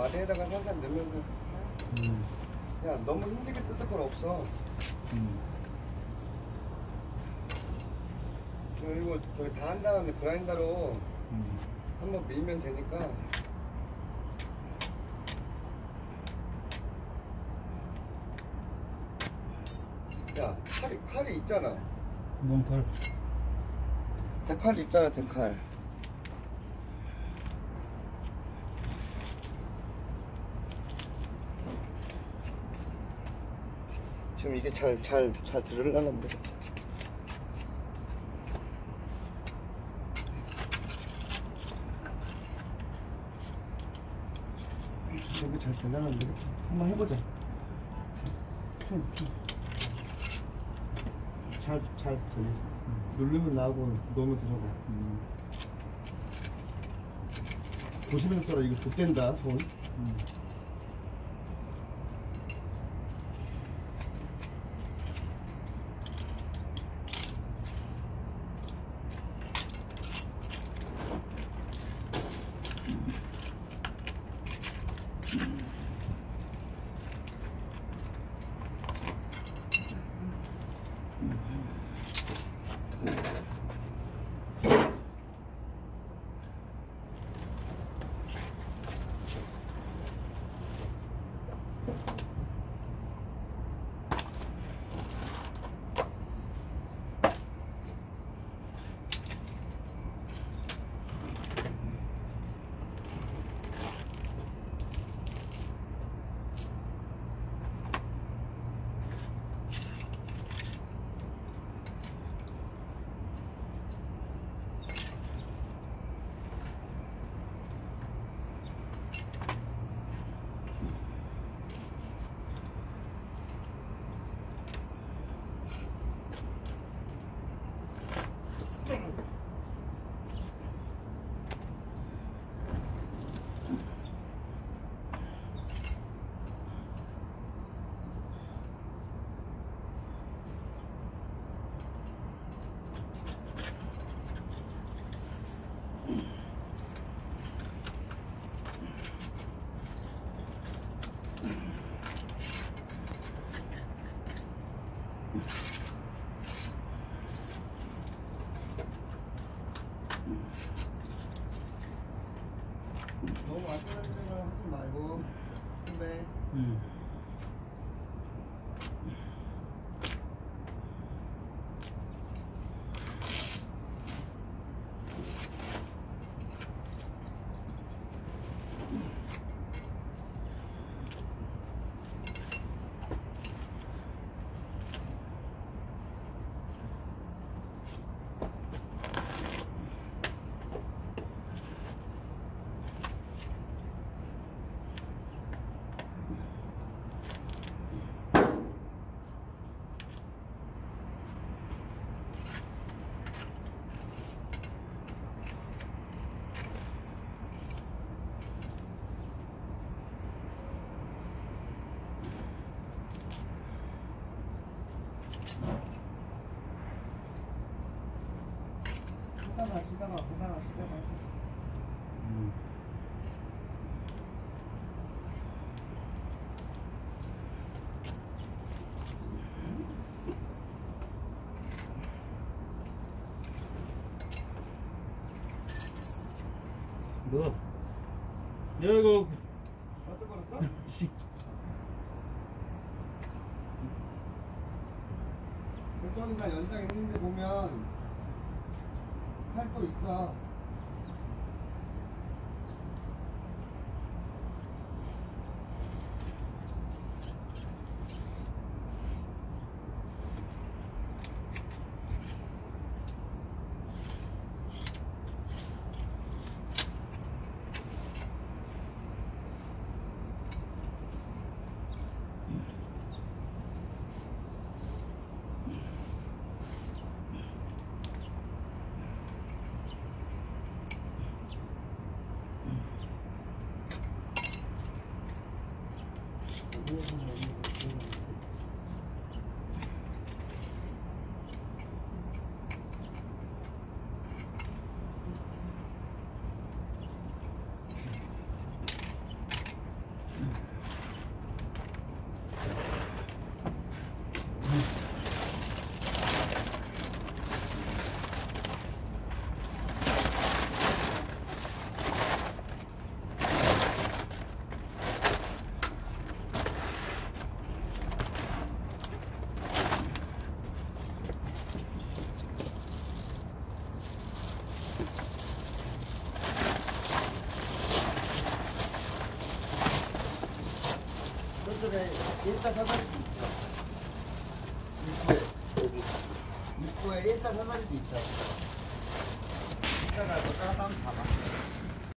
마대에다가 살살 넣으면서. 야, 너무 힘들게 뜯을 건 없어. 그리고 저기 다 한 다음에 그라인더로 한번 밀면 되니까. 야, 칼이 있잖아. 뭔 칼? 대칼이 있잖아, 대칼. 지금 이게 잘 들으려나 모르겠다. 이게 잘 되려나 모르겠다. 한번 해보자. 손. 잘 되네. 누르면 나오고 너무 들어가. 조심해서 써라. 이거 좆된다, 손. 너무 완전한 걸 하지 말고 후배. 쉬다가 너, 야 이거 어쩌버렸어? 저기가 연장 있는데 보면 칼도 있어. 저쪽에 일자 사다리도 있어. 입구에 여기 입구에 일자 사다리도 있다. 이따가 너 따라 따면 봐봐.